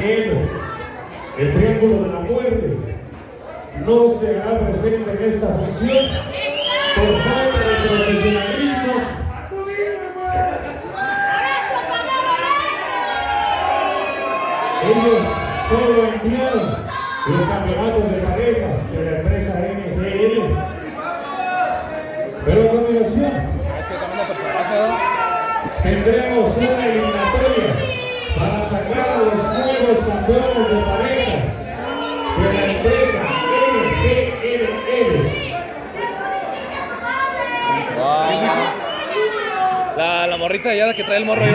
el triángulo de la muerte, no se hará presente en esta función por falta de profesionalismo. Ellos solo enviaron los campeonatos de parejas de la empresa NGL. Pero a continuación tendremos una eliminatoria para sacar a los nuevos campeones de parejas de la empresa NGL. La morrita ya la que trae el morro. De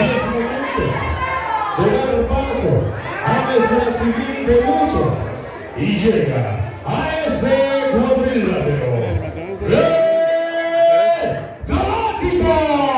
dar paso a nuestra siguiente lucha y llega a este cuadrilátero Galáctico.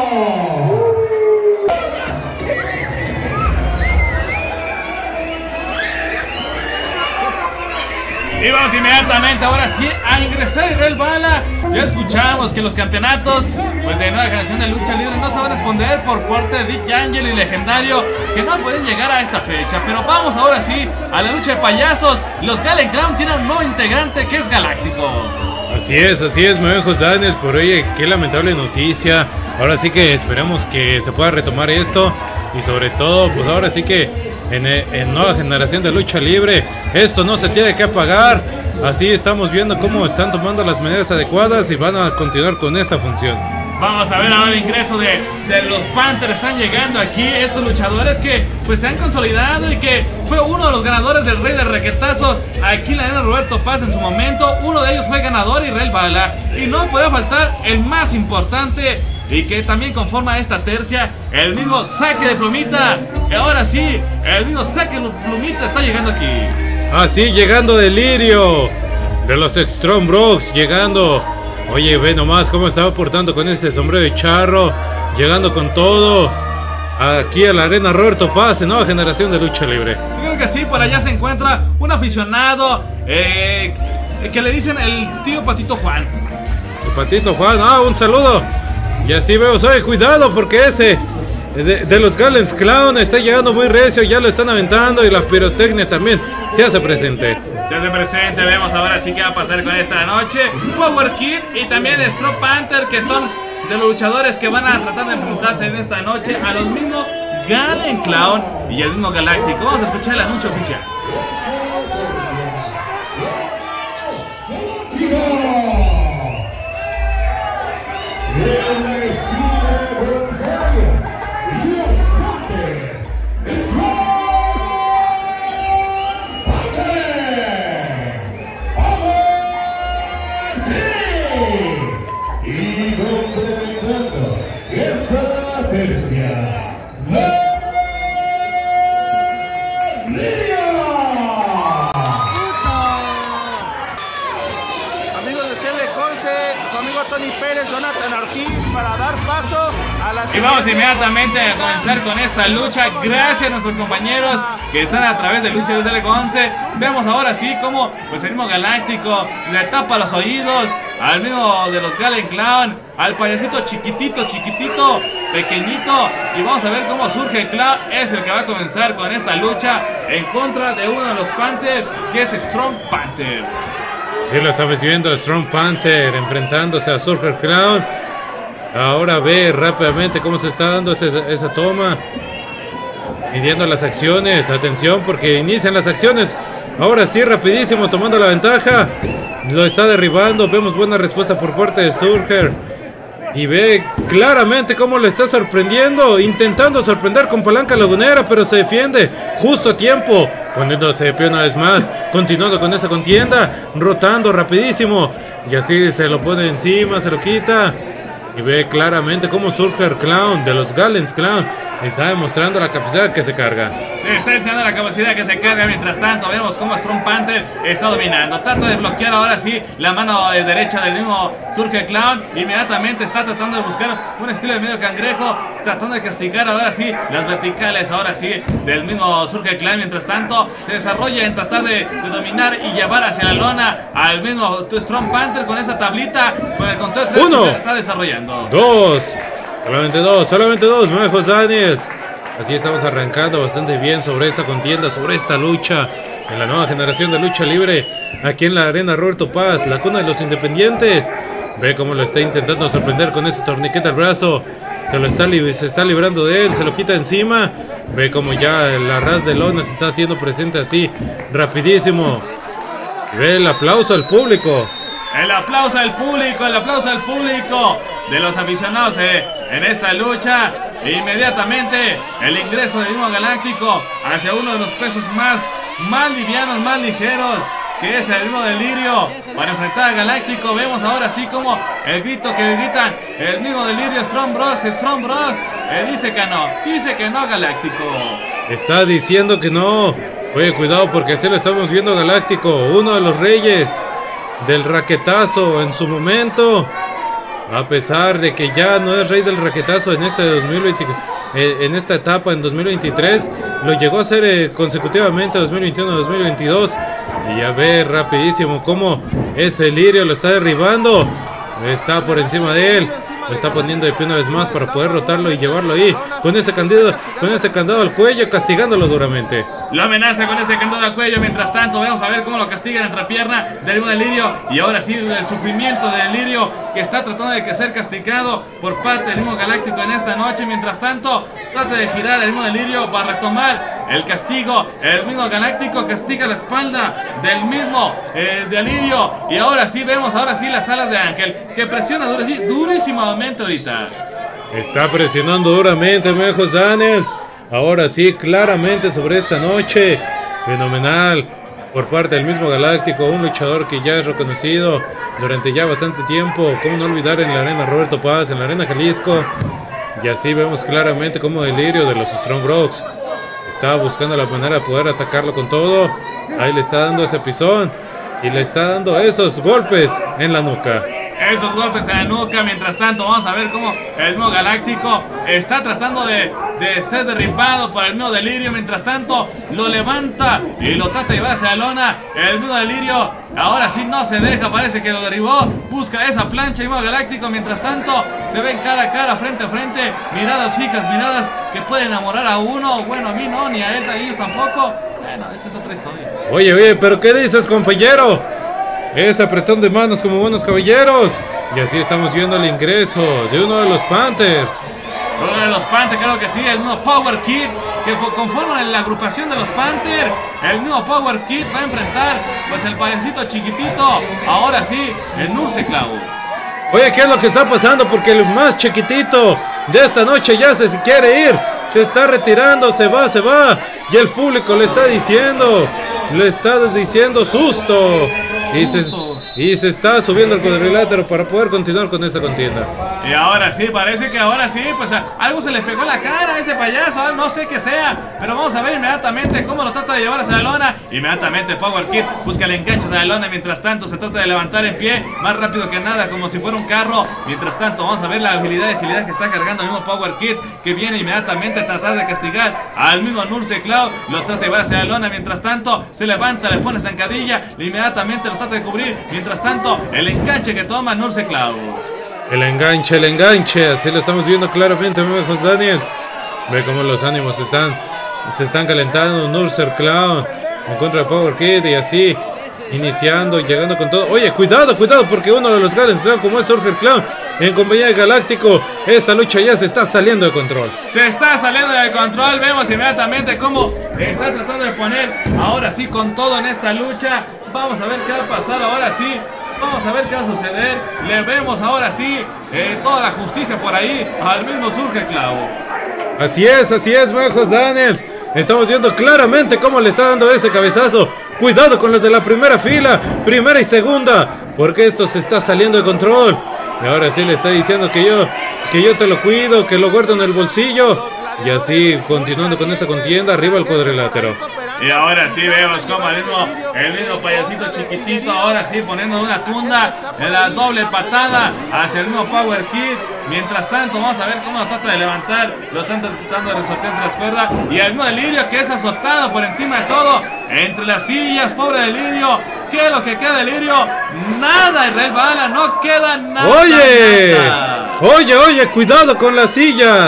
Y vamos inmediatamente ahora sí a ingresar Israel Bala. Ya escuchamos que los campeonatos pues de nueva generación de lucha libre no se van a responder por parte de Dick Angel y Legendario, que no pueden llegar a esta fecha. Pero vamos ahora sí a la lucha de payasos. Los Galen Clown tienen un nuevo integrante que es Galáctico. Así es, muy bien, José Daniel, por oye, qué lamentable noticia. Ahora sí que esperamos que se pueda retomar esto. Y sobre todo, pues ahora sí que en nueva generación de lucha libre, esto no se tiene que apagar. Así estamos viendo cómo están tomando las medidas adecuadas y van a continuar con esta función. Vamos a ver ahora el ingreso de los Panthers. Están llegando aquí estos luchadores que pues se han consolidado y que fue uno de los ganadores del Rey del Requetazo aquí en la arena Roberto Paz en su momento. Uno de ellos fue ganador, Israel Bala, y no puede faltar el más importante y que también conforma esta tercia, el mismo Saque de Plumita. Ahora sí, el mismo Saque de Plumita está llegando aquí. Así, llegando Delirio de los Strong Bros, llegando. Oye, ve nomás cómo estaba portando con ese sombrero de charro, llegando con todo aquí a la arena Roberto Paz, nueva generación de lucha libre. Yo creo que sí, por allá se encuentra un aficionado que le dicen el tío Patito Juan. El Patito Juan, un saludo. Y así vemos, oye, cuidado porque ese de los Galen Clown está llegando muy recio, ya lo están aventando y la pirotecnia también se hace presente. Se hace presente, vemos ahora sí qué va a pasar con esta noche. Power Kid y también Strong Panther, que son de los luchadores que van a tratar de enfrentarse en esta noche a los mismos Galen Clown y el mismo Galáctico. Vamos a escuchar el anuncio oficial. Y complementando esa tercia, amigos de CL Conce, su amigo Tony Pérez, Jonathan Ortiz, para dar paso a la... Y vamos inmediatamente a comenzar con esta lucha. Gracias a nuestros compañeros que están a través de Lucha de CL Conce. Vemos ahora sí como pues el mismo Galáctico le tapa los oídos al mismo de los Galen Clown, al payasito chiquitito, pequeñito. Y vamos a ver cómo surge Clown. Es el que va a comenzar con esta lucha en contra de uno de los Panthers, que es Strong Panther. Sí, lo estamos viendo, Strong Panther enfrentándose a Surfer Clown. Ahora ve rápidamente cómo se está dando esa toma, midiendo las acciones. Atención porque inician las acciones. Ahora sí, rapidísimo, tomando la ventaja. Lo está derribando. Vemos buena respuesta por parte de Surfer. Y ve claramente cómo le está sorprendiendo, intentando sorprender con palanca lagunera, pero se defiende justo a tiempo, poniéndose de pie una vez más, continuando con esta contienda, rotando rapidísimo, y así se lo pone encima, se lo quita, y ve claramente cómo Surfer Clown, de los Galen Clown, está demostrando la capacidad que se carga. Está enseñando la capacidad que se carga. Mientras tanto vemos cómo Strong Panther está dominando. Trata de bloquear ahora sí la mano derecha del mismo Surfer Clown. Inmediatamente está tratando de buscar un estilo de medio cangrejo, tratando de castigar ahora sí las verticales ahora sí del mismo Surfer Clown. Mientras tanto se desarrolla en tratar de dominar y llevar hacia la lona al mismo Strong Panther con esa tablita, con el control 3 que está desarrollando. Dos. Solamente dos, José Daniels. Así estamos arrancando bastante bien sobre esta contienda, sobre esta lucha en la nueva generación de lucha libre aquí en la Arena Roberto Paz, la cuna de los independientes. Ve cómo lo está intentando sorprender con ese torniquete al brazo. Se está librando de él, se lo quita encima. Ve cómo ya la ras de lona se está haciendo presente así, rapidísimo. Ve el aplauso al público. El aplauso al público, el aplauso al público de los aficionados en esta lucha. Inmediatamente el ingreso del mismo Galáctico hacia uno de los pesos más livianos, más ligeros, que es el mismo Delirio, para enfrentar a Galáctico. Vemos ahora sí como el grito que gritan el mismo Delirio, Strong Bros, dice que no Galáctico. Está diciendo que no. Oye, cuidado porque así lo estamos viendo Galáctico, uno de los reyes del raquetazo en su momento. A pesar de que ya no es rey del raquetazo en este 2020, en esta etapa en 2023, lo llegó a ser consecutivamente 2021-2022. Y ya ve rapidísimo cómo ese Lirio lo está derribando. Está por encima de él. Lo está poniendo de pie una vez más para poder rotarlo y llevarlo ahí. Con ese candado al cuello, castigándolo duramente. Lo amenaza con ese candado al cuello. Mientras tanto, vamos a ver cómo lo castiga en la entrepierna del mismo Delirio. Y ahora sí, el sufrimiento del Delirio, que está tratando de ser castigado por parte del mismo Galáctico en esta noche. Mientras tanto, trata de girar el mismo Delirio para retomar el castigo. El mismo Galáctico castiga la espalda del mismo Delirio. Y ahora sí vemos las alas de Ángel, que presiona durísimamente ahorita. Está presionando duramente Mejos Daniels. Ahora sí, claramente sobre esta noche. Fenomenal por parte del mismo Galáctico, un luchador que ya es reconocido durante ya bastante tiempo. Cómo no olvidar en la Arena Roberto Paz, en la Arena Jalisco. Y así vemos claramente cómo Delirio de los Strong Bros está buscando la manera de poder atacarlo con todo. Ahí le está dando ese pisón y le está dando esos golpes en la nuca. Esos golpes en la nuca. Mientras tanto, vamos a ver cómo el mismo Galáctico está tratando de ser derribado por el mismo Delirio. Mientras tanto, lo levanta y lo trata de llevar hacia la lona. El mismo Delirio ahora sí no se deja, parece que lo derribó. Busca esa plancha, el mismo Galáctico. Mientras tanto, se ven cara a cara, frente a frente. Miradas fijas, miradas que pueden enamorar a uno. Bueno, a mí no, ni a él, a ellos tampoco. Bueno, esa es otra historia. Oye, pero ¿qué dices, compañero? Es apretón de manos como buenos caballeros. Y así estamos viendo el ingreso de uno de los Panthers. Uno de los Panthers, creo que sí, el mismo Power Kid, que conforman la agrupación de los Panthers. El mismo Power Kid va a enfrentar pues el payasito chiquitito, ahora sí, el Nurse Cloud. Oye, ¿qué es lo que está pasando? Porque el más chiquitito de esta noche ya se quiere ir. Se está retirando, se va. Y el público le está diciendo susto. Y se está subiendo el cuadrilátero para poder continuar con esta contienda. Y ahora sí, parece que ahora sí, pues algo se le pegó en la cara a ese payaso, no sé qué sea. Pero vamos a ver inmediatamente cómo lo trata de llevar hacia la lona. Inmediatamente Power Kid busca el enganche hacia la lona. Mientras tanto se trata de levantar en pie, más rápido que nada, como si fuera un carro. Mientras tanto vamos a ver la agilidad que está cargando el mismo Power Kid, que viene inmediatamente a tratar de castigar al mismo Nurse Cloud. Lo trata de llevar hacia la lona. Mientras tanto se levanta, le pone zancadilla, inmediatamente lo trata de cubrir. Mientras tanto, el enganche que toma Nurse Cloud. El enganche, así lo estamos viendo claramente, Mejos Daniels. Ve cómo los ánimos se están calentando. Nurse Cloud en contra de Power Kid y así iniciando, llegando con todo. Oye, cuidado, porque uno de los Gallens Clown, como es Surfer Clown, en compañía de Galáctico, esta lucha ya se está saliendo de control. Se está saliendo de control. Vemos inmediatamente cómo está tratando de poner ahora sí con todo en esta lucha. Vamos a ver qué va a pasar ahora sí. Vamos a ver qué va a suceder. Le vemos ahora sí toda la justicia por ahí al mismo Surge Cloud. Así es, Mejos Daniels. Estamos viendo claramente cómo le está dando ese cabezazo. Cuidado con los de la primera fila, primera y segunda, porque esto se está saliendo de control. Y ahora sí le está diciendo que yo te lo cuido, que lo guardo en el bolsillo. Y así, continuando con esa contienda, arriba el cuadrilátero. Y ahora sí vemos como el mismo payasito chiquitito, ahora sí poniendo una tunda en la doble patada hacia el mismo Power Kid. Mientras tanto vamos a ver cómo lo trata de levantar, lo están tratando de resortear entre las cuerdas. Y el mismo Delirio, que es azotado por encima de todo, entre las sillas, pobre Delirio. ¿Qué es lo que queda, Delirio? Nada, Israel Bala, no queda nada. Oye, cuidado con las sillas.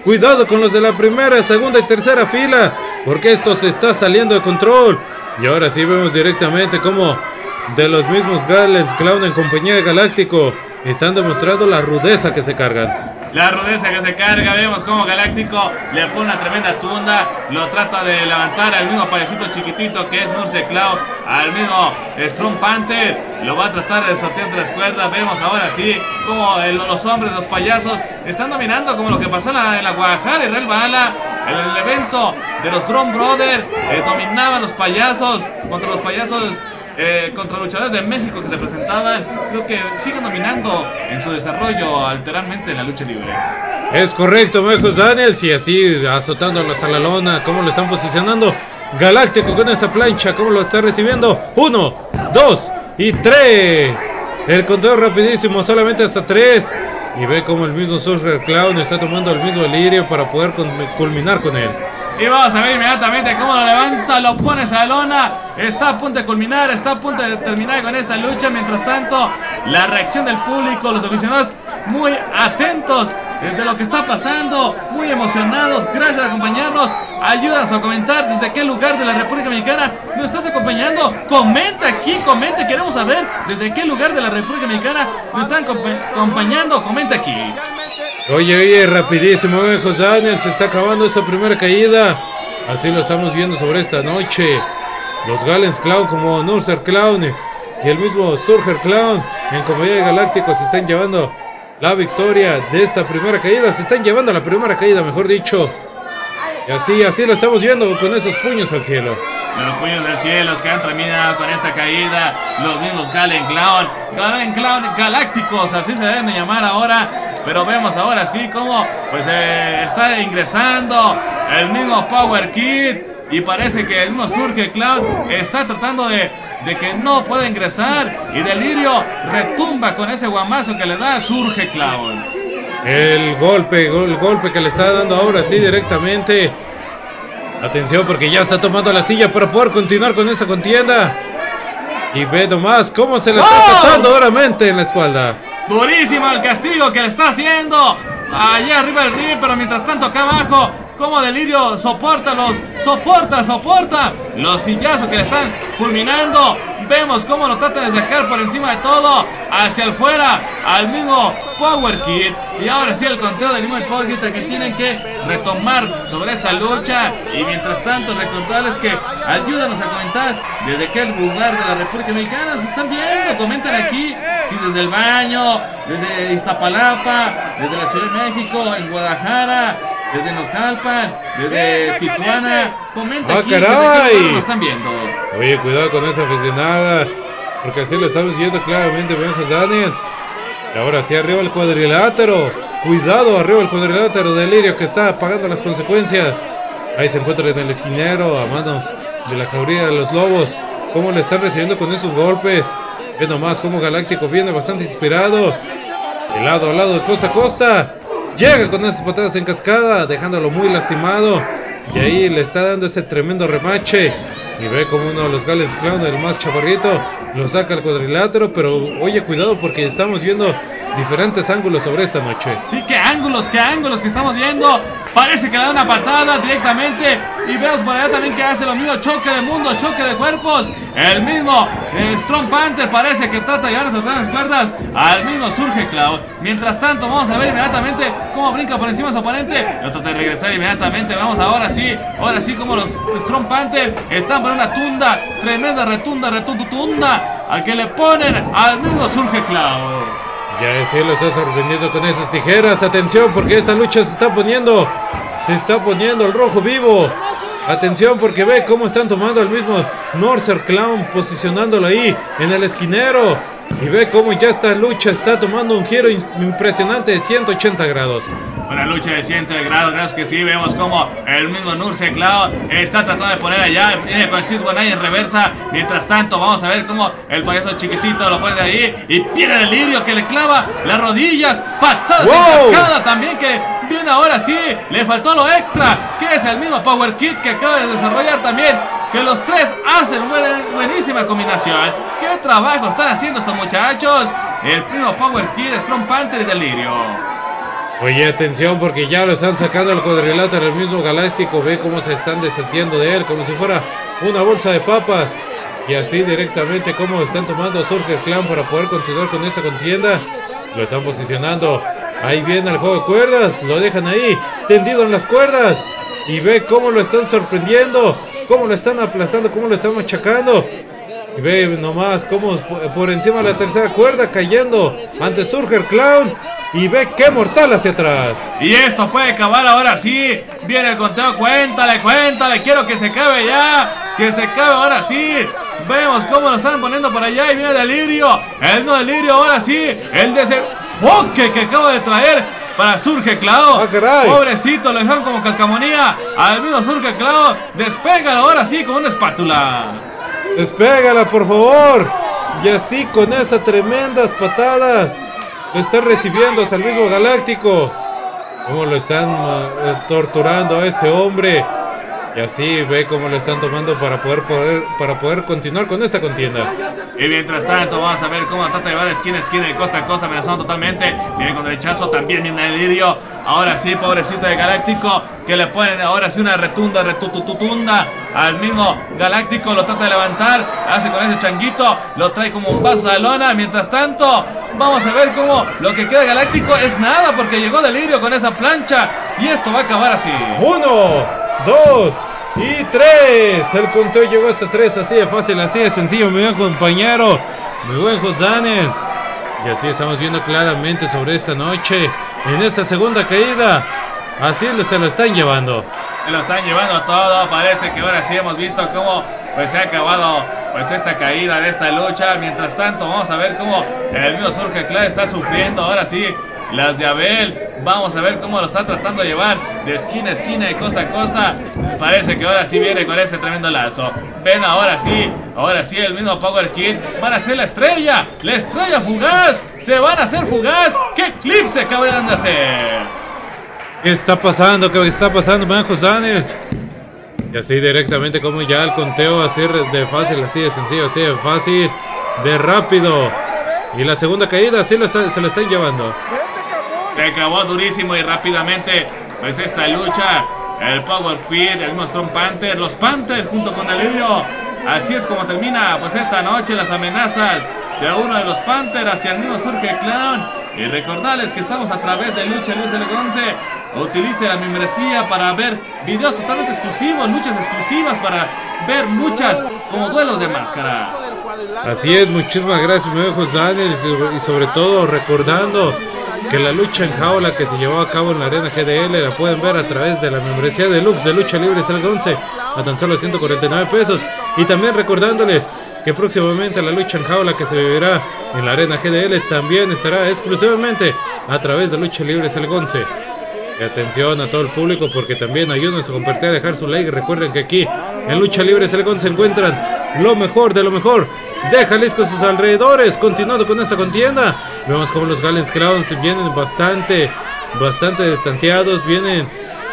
Cuidado con los de la primera, segunda y tercera fila, porque esto se está saliendo de control. Y ahora sí vemos directamente cómo de los mismos Gales Clown en compañía de Galáctico están demostrando la rudeza que se cargan. La rudeza que se carga, vemos como Galáctico le pone una tremenda tunda, lo trata de levantar al mismo payasito chiquitito que es Nurse Clown, al mismo Strong Panther, lo va a tratar de sortear entre las cuerdas. Vemos ahora sí como los hombres, los payasos, están dominando como lo que pasó en la Guadalajara y Real Bala, el evento de los Drum Brothers, dominaban los payasos contra los payasos. Contra luchadores de México que se presentaban, creo que siguen dominando en su desarrollo alteramente en la lucha libre. Es correcto, Mejos Daniels, y así azotándolos a la lona, cómo lo están posicionando. Galáctico con esa plancha, cómo lo está recibiendo. 1, 2 y 3. El conteo rapidísimo, solamente hasta 3. Y ve cómo el mismo Surfer Clown está tomando el mismo delirio para poder culminar con él. Y vamos a ver inmediatamente cómo lo levanta, lo pone a la lona. Está a punto de culminar, está a punto de terminar con esta lucha. Mientras tanto, la reacción del público, los aficionados muy atentos de lo que está pasando, muy emocionados. Gracias por acompañarnos. Ayúdanos a comentar desde qué lugar de la República Mexicana nos estás acompañando. Comenta aquí, comenta, queremos saber desde qué lugar de la República Mexicana nos están acompañando. Comenta aquí. Oye, rapidísimo, Mejos Daniel, se está acabando esta primera caída. Así lo estamos viendo sobre esta noche. Los Gales Clown como Nurser Clown y el mismo Surfer Clown en compañía de Galáctico se están llevando la victoria de esta primera caída. Se están llevando la primera caída, mejor dicho. Y así lo estamos viendo con esos puños al cielo. Los puños del cielo que han terminado con esta caída. Los mismos Galen Clown Galácticos, así se deben de llamar ahora. Pero vemos ahora sí como pues está ingresando el mismo Power Kid. Y parece que el mismo Surge Clown está tratando de que no puede ingresar. Y Delirio retumba con ese guamazo que le da a Surge Clown. El golpe que le está dando ahora sí directamente. Atención porque ya está tomando la silla para poder continuar con esta contienda. Y ve nomás cómo se le está azotando duramente en la espalda. Durísimo el castigo que le está haciendo allá arriba del ring, pero mientras tanto acá abajo, como Delirio soporta los sillazos que le están fulminando. Vemos cómo lo trata de sacar por encima de todo hacia el fuera al mismo Power Kid. Y ahora sí el conteo del mismo Power Kid que tienen que retomar sobre esta lucha. Y mientras tanto recordarles que ayúdanos a comentar desde qué lugar de la República Mexicana se están viendo. Comenten aquí si desde el baño, desde Iztapalapa, desde la Ciudad de México, en Guadalajara, desde Naucalpan, desde Tijuana. Comenta aquí desde qué lugar lo están viendo. Oye, cuidado con esa aficionada, porque así lo estamos viendo claramente, Mejos Daniels. Y ahora sí, arriba el cuadrilátero. Cuidado, arriba el cuadrilátero. Delirio que está pagando las consecuencias. Ahí se encuentra en el esquinero, a manos de la jauría de los lobos. Cómo le están recibiendo con esos golpes. Ve nomás cómo Galáctico viene bastante inspirado. De lado a lado, de costa a costa. Llega con esas patadas en cascada, dejándolo muy lastimado. Y ahí le está dando ese tremendo remache. Y ve como uno de los Gales Clown, el más chaparrito, lo saca al cuadrilátero. Pero oye, cuidado porque estamos viendo diferentes ángulos sobre esta noche. Sí, qué ángulos que estamos viendo. Parece que le da una patada directamente. Y vemos por allá también que hace lo mismo. Choque de mundo, choque de cuerpos. El mismo Strong Panther parece que trata de llevar a soltar las cuerdas al mismo Surge Clown. Mientras tanto vamos a ver inmediatamente cómo brinca por encima de su oponente. Lo trata de regresar inmediatamente. Vamos ahora sí como los Strong Panther están por una tunda. Tremenda retunda a que le ponen al mismo Surge Clown. Ya sí lo está sorprendiendo con esas tijeras. Atención porque esta lucha se está poniendo el rojo vivo. Atención porque ve cómo están tomando al mismo Nurser Clown, posicionándolo ahí en el esquinero. Y ve cómo ya esta lucha está tomando un giro impresionante de 180 grados. Una lucha de 100 grados, gracias que sí. Vemos como el mismo Nurse Clown está tratando de poner allá. Viene con el 619 en reversa. Mientras tanto, vamos a ver cómo el payaso chiquitito lo pone de ahí. Y pierde Delirio que le clava las rodillas. Patadas en cascada también que viene ahora sí. Le faltó lo extra, que es el mismo Power Kid que acaba de desarrollar también. Que los tres hacen buenísima combinación. ¿Qué trabajo están haciendo estos muchachos? El primo Power Kid, Strong Panther y Delirio. Oye, atención, porque ya lo están sacando el cuadrilátero, el mismo Galáctico. Ve cómo se están deshaciendo de él, como si fuera una bolsa de papas. Y así directamente como están tomando Surge Clan para poder continuar con esta contienda. Lo están posicionando. Ahí viene el juego de cuerdas. Lo dejan ahí, tendido en las cuerdas. Y ve cómo lo están sorprendiendo. Cómo lo están aplastando, cómo lo están machacando. Y ve nomás cómo por encima de la tercera cuerda cayendo ante Surge Clown. Y ve qué mortal hacia atrás. Y esto puede acabar ahora sí. Viene el conteo, cuéntale, quiero que se acabe ya. Que se acabe ahora sí. Vemos cómo lo están poniendo por allá. Y viene Delirio. El no Delirio ahora sí. El desenfoque que acaba de traer para Surge Clown. Pobrecito, lo dejaron como calcamonía al mismo Surge Clown. Despégalo ahora sí con una espátula. Despégala, por favor. Y así con esas tremendas patadas lo están recibiendo al mismo Galáctico. Cómo lo están torturando a este hombre. Y así ve cómo lo están tomando para poder continuar con esta contienda. Y mientras tanto vamos a ver cómo trata de llevar esquina a esquina, de costa a costa, amenazando totalmente. Viene con derechazo, también viene el Delirio. Ahora sí, pobrecito de Galáctico, que le ponen ahora sí una retunda al mismo Galáctico. Lo trata de levantar, hace con ese changuito, lo trae como un vaso de lona. Mientras tanto, vamos a ver cómo lo que queda de Galáctico es nada, porque llegó Delirio con esa plancha. Y esto va a acabar así. 1, 2 y 3. El conteo llegó hasta 3, así de fácil, así de sencillo, mi buen compañero, mi buen Josdanes. Y así estamos viendo claramente sobre esta noche, en esta segunda caída. Así se lo están llevando. Se lo están llevando todo. Parece que ahora sí hemos visto cómo pues se ha acabado pues esta caída de esta lucha. Mientras tanto vamos a ver cómo el mismo Surge Clan está sufriendo ahora sí las de Abel. Vamos a ver cómo lo está tratando de llevar de esquina a esquina, de costa a costa. Parece que ahora sí viene con ese tremendo lazo. Ven, ahora sí el mismo Power Kid van a hacer la estrella fugaz. Se van a hacer fugaz. ¡Qué clip se acaban de hacer! ¿Qué está pasando? ¿Qué está pasando, Manjos Daniels? Y así directamente como ya el conteo, así de fácil, así de sencillo, así de fácil, de rápido. Y la segunda caída sí se la están llevando. Se acabó durísimo y rápidamente pues esta lucha. El Power Quid, el mismo Strong Panther, los Panthers junto con Delirio. Así es como termina pues esta noche las amenazas de uno de los Panthers hacia el mismo Surge Clown. Y recordarles que estamos a través de Lucha Libre SL11. Utilice la membresía para ver videos totalmente exclusivos, luchas exclusivas, para ver luchas como duelos de máscara. Así es, muchísimas gracias, mi hijo Daniel, y sobre todo recordando que la lucha en jaula que se llevó a cabo en la Arena GDL la pueden ver a través de la membresía deluxe de Lucha Libre SL11 a tan solo 149 pesos. Y también recordándoles que próximamente la lucha en jaula que se vivirá en la Arena GDL también estará exclusivamente a través de Lucha Libre SL11. Y atención a todo el público, porque también ayúdenos a compartir, a dejar su like. Recuerden que aquí en Lucha Libre SL11 se encuentran lo mejor de lo mejor de Jalisco, sus alrededores. Continuando con esta contienda, vemos como los Galen Clowns vienen bastante destanteados, vienen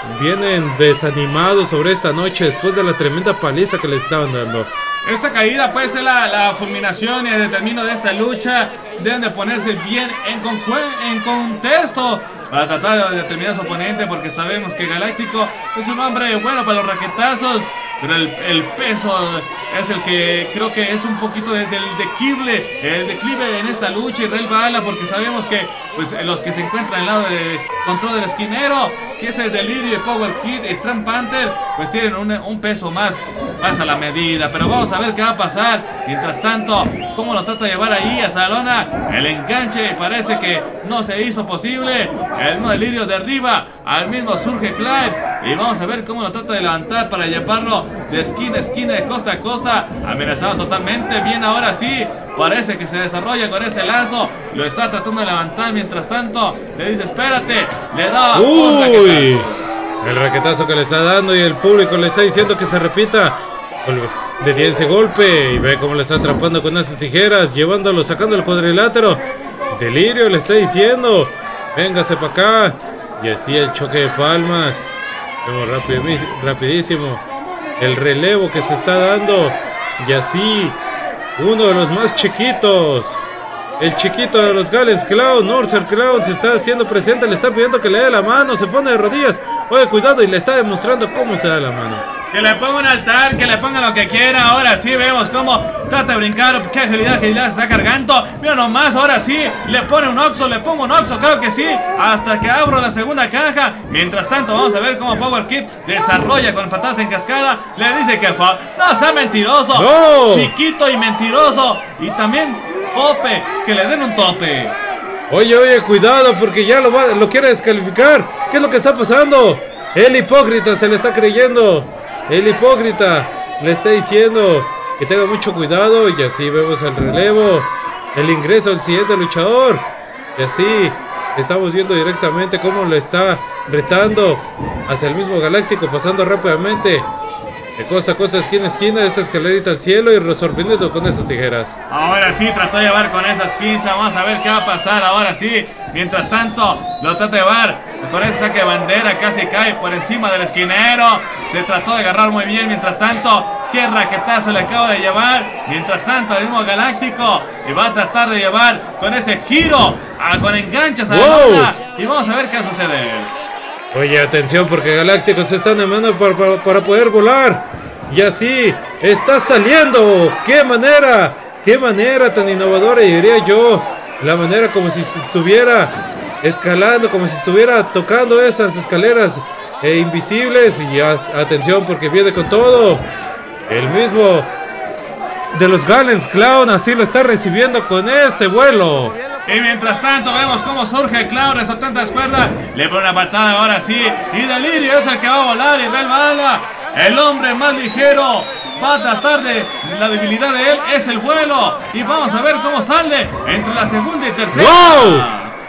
desanimados sobre esta noche después de la tremenda paliza que les estaban dando. Esta caída puede ser la fulminación y el determino de esta lucha. Deben de ponerse bien en contexto para tratar de determinar a su oponente, porque sabemos que Galáctico es un hombre bueno para los raquetazos, pero el peso es el que creo que es un poquito del declive en esta lucha. Y Real Bala, porque sabemos que pues los que se encuentran al lado de control del esquinero, que es el Delirio, Power Kid y Strong Panther, pues tienen un peso más a la medida. Pero vamos a ver qué va a pasar. Mientras tanto, cómo lo trata de llevar ahí a Salona. El enganche parece que no se hizo posible. El mismo Delirio derriba al mismo Surge Clyde. Y vamos a ver cómo lo trata de levantar para llevarlo de esquina a esquina, de costa a costa. Amenazado totalmente. Bien, ahora sí. Parece que se desarrolla con ese lazo. Lo está tratando de levantar. Mientras tanto, le dice espérate. Le da un raquetazo. El raquetazo que le está dando, y el público le está diciendo que se repita. Detiene ese golpe y ve cómo le está atrapando con esas tijeras, llevándolo, sacando el cuadrilátero. Delirio le está diciendo véngase para acá. Y así el choque de palmas. Vemos rapidísimo el relevo que se está dando. Y así uno de los más chiquitos El chiquito de los Galens Clown, Northern Clown, se está haciendo presente, le está pidiendo que le dé la mano, se pone de rodillas. Oye, cuidado, y le está demostrando cómo se da la mano. Que le ponga un altar, que le ponga lo que quiera. Ahora sí vemos cómo trata de brincar. Qué agilidad se está cargando. Mira nomás, ahora sí le pone un Oxo, le pongo un Oxo, creo que sí. Hasta que abro la segunda caja. Mientras tanto vamos a ver cómo Power Kid desarrolla con patadas en cascada. Le dice que no sea mentiroso, no. Chiquito y mentiroso. Y también tope, que le den un tope. Oye, cuidado porque ya lo quiere descalificar. ¿Qué es lo que está pasando? El hipócrita se le está creyendo. El hipócrita le está diciendo que tenga mucho cuidado. Y así vemos el relevo, el ingreso del siguiente luchador. Y así estamos viendo directamente cómo lo está retando hacia el mismo Galáctico, pasando rápidamente de costa a costa, esquina a esquina, esta escalerita al cielo y resolviendo con esas tijeras. Ahora sí trató de llevar con esas pinzas. Vamos a ver qué va a pasar ahora sí. Mientras tanto lo trata de llevar con ese saque de bandera, casi cae por encima del esquinero. Se trató de agarrar muy bien. Mientras tanto, qué raquetazo le acaba de llevar. Mientras tanto, el mismo Galáctico y va a tratar de llevar con ese giro con enganchas a la banda. Y vamos a ver qué sucede. Oye, atención porque Galáctico se está animando para poder volar. Y así está saliendo. ¡Qué manera! ¡Qué manera tan innovadora! Y diría yo, la manera como si estuviera escalando, como si estuviera tocando esas escaleras invisibles. Y atención porque viene con todo. El mismo de los Galens Clown así lo está recibiendo con ese vuelo. Y mientras tanto vemos cómo surge el Clown resaltando las cuerdas. Le pone una patada ahora sí. Y Delirio es el que va a volar y ve el bala. El hombre más ligero va a tratar de... La debilidad de él es el vuelo. Y vamos a ver cómo sale entre la segunda y tercera. ¡Wow!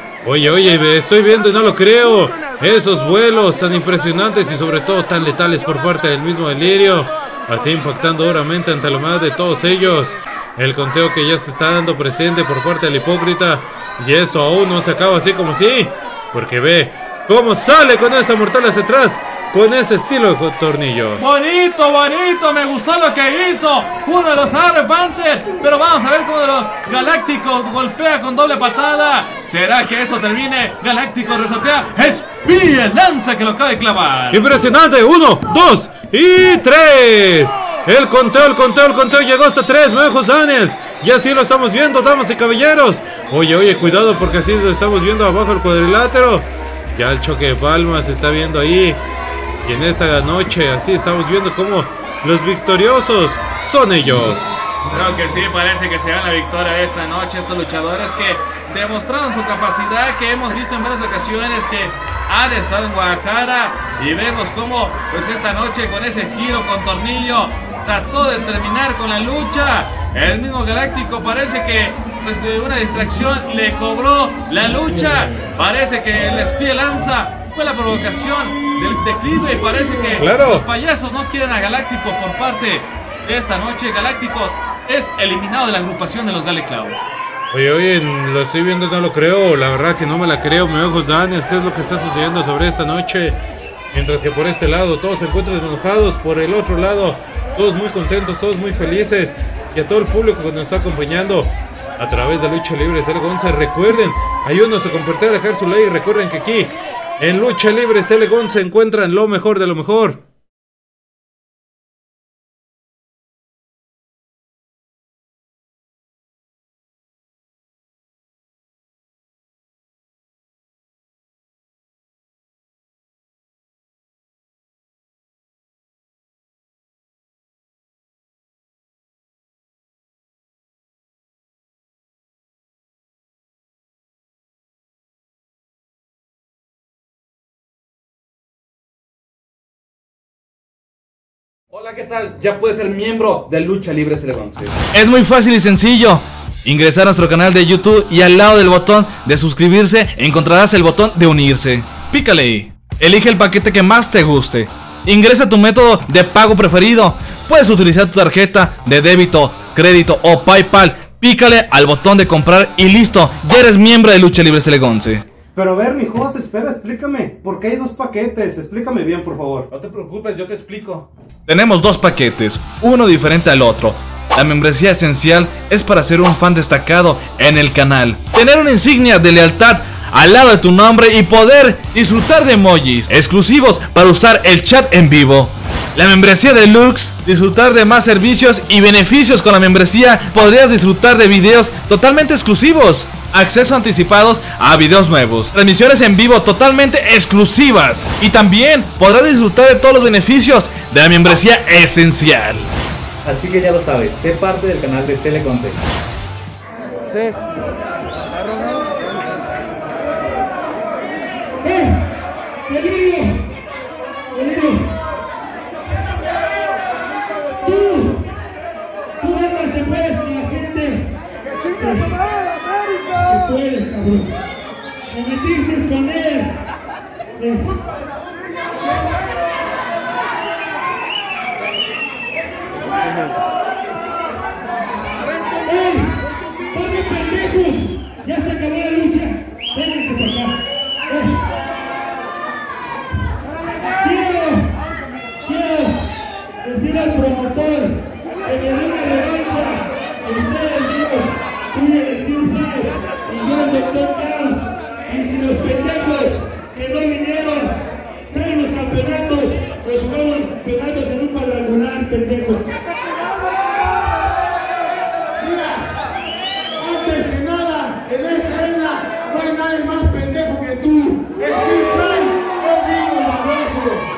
Oye, estoy viendo y no lo creo. Esos vuelos tan impresionantes y sobre todo tan letales por parte del mismo Delirio. Así impactando duramente ante la humedad de todos ellos. El conteo que ya se está dando presente por parte del hipócrita. Y esto aún no se acaba así como sí. Porque ve cómo sale con esa mortal hacia atrás. Con ese estilo de tornillo. Bonito, me gustó lo que hizo. Uno de los Arre Panther. Pero vamos a ver cómo de los Galácticos golpea con doble patada. ¿Será que esto termine? Galáctico resortea. Espía el lanza que lo acaba de clavar. Impresionante. 1, 2 y 3. El conteo llegó hasta 3, Nuevos Daniels. Y así lo estamos viendo, damas y caballeros. Oye, cuidado porque así lo estamos viendo abajo el cuadrilátero. Ya el choque de palmas se está viendo ahí. Y en esta noche así estamos viendo cómo los victoriosos son ellos. Creo que sí, parece que se dan la victoria esta noche. Estos luchadores que demostraron su capacidad, que hemos visto en varias ocasiones que han estado en Guadalajara. Y vemos cómo pues esta noche con ese giro con tornillo trató de terminar con la lucha. El mismo Galáctico parece que pues, una distracción le cobró la lucha. Parece que el espía lanza fue la provocación del declive. Y parece que los payasos no quieren a Galáctico por parte de esta noche. Galáctico es eliminado de la agrupación de los Gale Clown. Oye, lo estoy viendo, no lo creo. La verdad que no me la creo. Me ojos Daniels, ¿qué es lo que está sucediendo sobre esta noche? Mientras que por este lado todos se encuentran enojados, por el otro lado todos muy contentos, todos muy felices. Y a todo el público que nos está acompañando a través de Lucha Libre CL11, recuerden, ayúdenos a compartir, a dejar su like. Recuerden que aquí en Lucha Libre CL11 encuentran lo mejor de lo mejor. Hola, ¿qué tal? Ya puedes ser miembro de Lucha Libre CL11. Es muy fácil y sencillo. Ingresar a nuestro canal de YouTube y al lado del botón de suscribirse encontrarás el botón de unirse. Pícale ahí. Elige el paquete que más te guste. Ingresa tu método de pago preferido. Puedes utilizar tu tarjeta de débito, crédito o PayPal. Pícale al botón de comprar y listo. Ya eres miembro de Lucha Libre CL11. Pero a ver, mi José, espera, explícame. ¿Por qué hay dos paquetes? Explícame bien, por favor. No te preocupes, yo te explico. Tenemos dos paquetes, uno diferente al otro. La membresía esencial es para ser un fan destacado en el canal, tener una insignia de lealtad al lado de tu nombre y poder disfrutar de emojis exclusivos para usar el chat en vivo. La membresía deluxe, disfrutar de más servicios y beneficios. Con la membresía podrías disfrutar de videos totalmente exclusivos, acceso anticipados a videos nuevos, transmisiones en vivo totalmente exclusivas, y también podrás disfrutar de todos los beneficios de la membresía esencial. Así que ya lo sabes, sé parte del canal de Teleconte. Sí. Tú además te puedes con la gente. Te puedes, cabrón. Te metiste con él. ¡Ey! ¡Par de pendejos! ¡Ya se acabó la lucha! ¡Vénganse por acá! Quiero decir al promotor que me dé una revancha. Ustedes dos, tú y el Extreme Fight y yo el Dr. Clown. Y si los pendejos que no vinieron traen los campeonatos, los jugamos los campeonatos en un cuadrangular, pendejos. Mira, antes que nada, en esta arena no hay nadie más pendejo que tú. Extreme Fight es digno, baboso.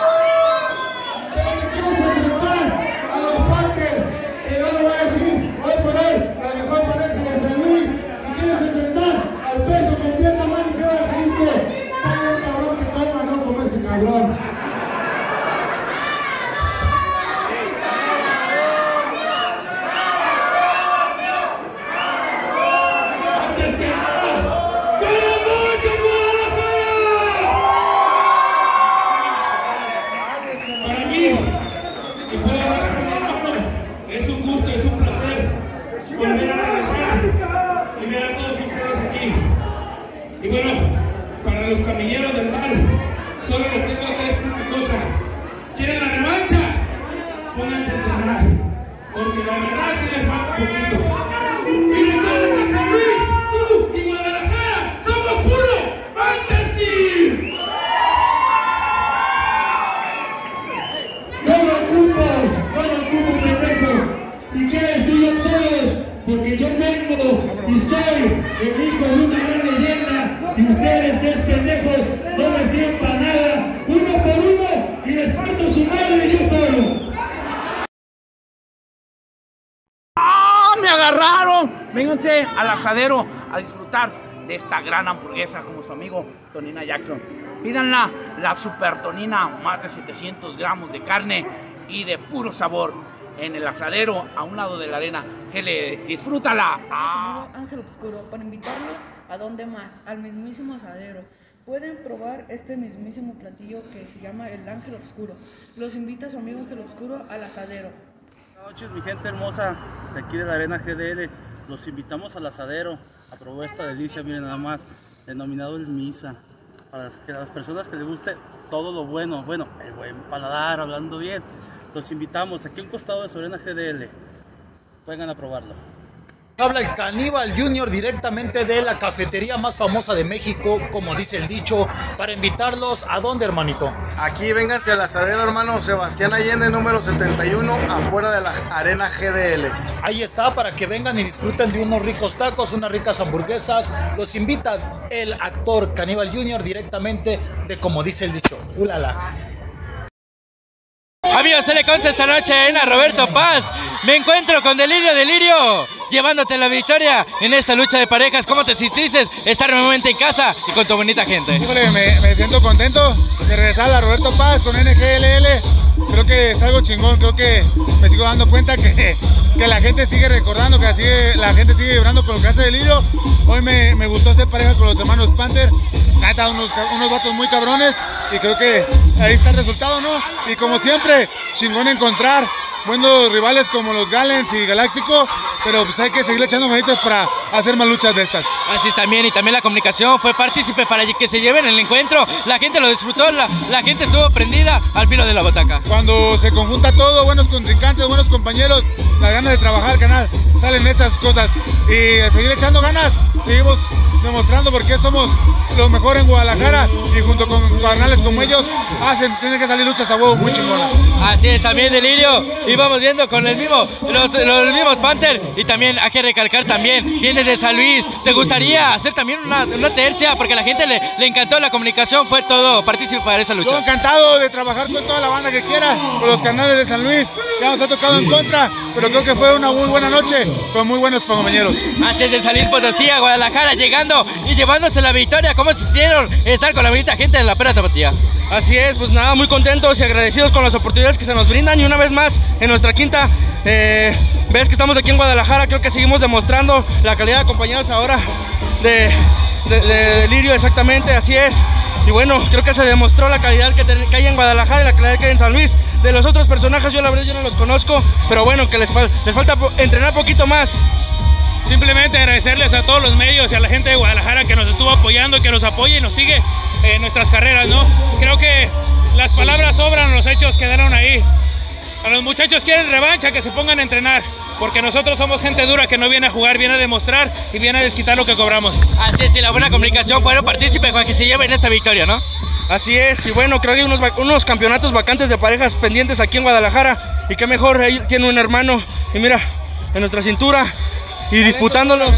Es un gusto, es un placer volver a regresar y ver a todos ustedes aquí. Y bueno, para los camilleros del mal, solo les tengo que decir una cosa. ¿Quieren la revancha? Pónganse a entrenar, porque la verdad se les va un poquito. Y recuerden que San Luis, tú y Guadalajara somos puro Panther Team. Yo no ocupo, pendejo. Si quieres tú y yo solos, porque yo vengo y soy el hijo de una gran leyenda, y ustedes tres pendejos no me sirven para nada, uno por uno, y les parto su madre yo solo. ¡Ah! ¡Me agarraron! Vénganse al asadero a disfrutar de esta gran hamburguesa como su amigo Tonina Jackson. Pídanla, la Super Tonina, más de 700 gramos de carne y de puro sabor en el asadero a un lado de la arena. ¡Disfrútala! ¡Ah! Ángel Obscuro, para invitarlos a donde más, al mismísimo asadero. Pueden probar este mismísimo platillo que se llama el Ángel Obscuro. Los invita su amigo Ángel Obscuro al asadero. Buenas noches, mi gente hermosa de aquí de la arena GDL. Los invitamos al asadero a probar esta delicia, miren nada más, denominado el Misa. Para que las personas que les guste todo lo bueno, el buen paladar, hablando bien, los invitamos aquí a un costado de su arena GDL. Vengan a probarlo. Habla el Caníbal Junior directamente de la cafetería más famosa de México, como dice el dicho, para invitarlos ¿a dónde, hermanito? Aquí vénganse al asadero, hermano Sebastián Allende, número 71, afuera de la arena GDL. Ahí está, para que vengan y disfruten de unos ricos tacos, unas ricas hamburguesas. Los invita el actor Caníbal Junior directamente de como dice el dicho. ¡Ulala! Amigos, se le consta esta noche en Roberto Paz. Me encuentro con Delirio, llevándote la victoria en esta lucha de parejas. ¿Cómo te sentiste estar nuevamente en casa y con tu bonita gente? Híjole, me siento contento de regresar a Roberto Paz con NGLL. Creo que es algo chingón, creo que me sigo dando cuenta que la gente sigue recordando, que la gente sigue vibrando por lo que hace Delirio. Hoy me gustó hacer pareja con los hermanos Panther. Neta, unos vatos muy cabrones y creo que ahí está el resultado, ¿no? Y como siempre, chingón encontrar buenos rivales como los Galens y Galáctico, pero pues hay que seguir echando ganitas para hacer más luchas de estas. Así es también, y también la comunicación fue partícipe para que se lleven el encuentro. La gente lo disfrutó, la gente estuvo prendida al filo de la butaca. Cuando se conjunta todo, buenos contrincantes, buenos compañeros, las ganas de trabajar, canal, salen estas cosas. Y a seguir echando ganas, seguimos demostrando por qué somos los mejores en Guadalajara, y junto con carnales como ellos tienen que salir luchas a huevo muy chingonas. Así es, también Delirio, y vamos viendo con los mismos Panther, y también hay que recalcar también, viene de San Luis. ¿Te gustaría hacer también una tercia? Porque a la gente le encantó la comunicación, fue todo partícipe para esa lucha. Yo encantado de trabajar con toda la banda que quiera, con los canales de San Luis, ya nos ha tocado en contra, pero creo que fue una muy buena noche, con muy buenos compañeros. Así es, de San Luis Potosí a Guadalajara, llegando y llevándose la victoria. ¿Cómo sintieron estar con la bonita gente de la Pera Tapatía? Así es, pues nada, muy contentos y agradecidos con las oportunidades que se nos brindan, y una vez más en nuestra quinta vez que estamos aquí en Guadalajara, creo que seguimos demostrando la calidad de compañeros ahora de Delirio, exactamente, así es. Y bueno, creo que se demostró la calidad que hay en Guadalajara y la calidad que hay en San Luis. De los otros personajes yo la verdad yo no los conozco, pero bueno, que les falta entrenar poquito más. Simplemente agradecerles a todos los medios y a la gente de Guadalajara que nos estuvo apoyando, que nos apoya y nos sigue en nuestras carreras, ¿no? Creo que las palabras sobran, los hechos quedaron ahí. A los muchachos quieren revancha, que se pongan a entrenar, porque nosotros somos gente dura que no viene a jugar, viene a demostrar y viene a desquitar lo que cobramos. Así es, y la buena comunicación fueron partícipes para que se lleven esta victoria, ¿no? Así es, y bueno, creo que hay unos campeonatos vacantes de parejas pendientes aquí en Guadalajara, y qué mejor, ahí tiene un hermano, y mira, en nuestra cintura, y disputándolo,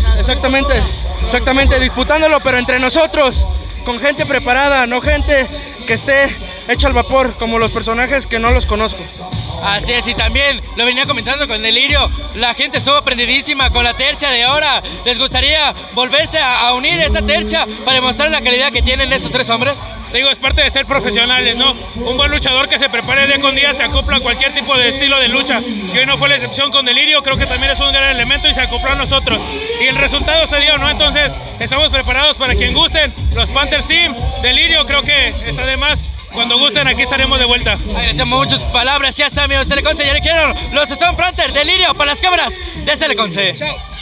exactamente, disputándolo, pero entre nosotros, con gente preparada, no gente que esté hecha al vapor, como los personajes que no los conozco. Así es, y también lo venía comentando con Delirio, la gente estuvo prendidísima con la tercia de ahora. ¿Les gustaría volverse a unir a esta tercia para demostrar la calidad que tienen esos tres hombres? Digo, es parte de ser profesionales, ¿no? Un buen luchador que se prepare día con día se acopla a cualquier tipo de estilo de lucha, y hoy no fue la excepción con Delirio. Creo que también es un gran elemento y se acopló a nosotros, y el resultado se dio, ¿no? Entonces estamos preparados para quien gusten, los Panthers Team, Delirio, creo que está de más. Cuando gusten, aquí estaremos de vuelta. Agradecemos muchas palabras. Ya está, amigos. Teleconce, ya le quiero los Stone Panther, Delirio, para las cámaras de Teleconce. Chao.